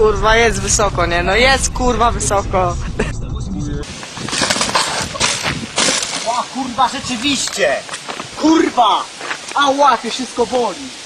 Kurwa, jest wysoko, nie? No jest kurwa wysoko. O kurwa, rzeczywiście! Kurwa! Ała, to wszystko boli!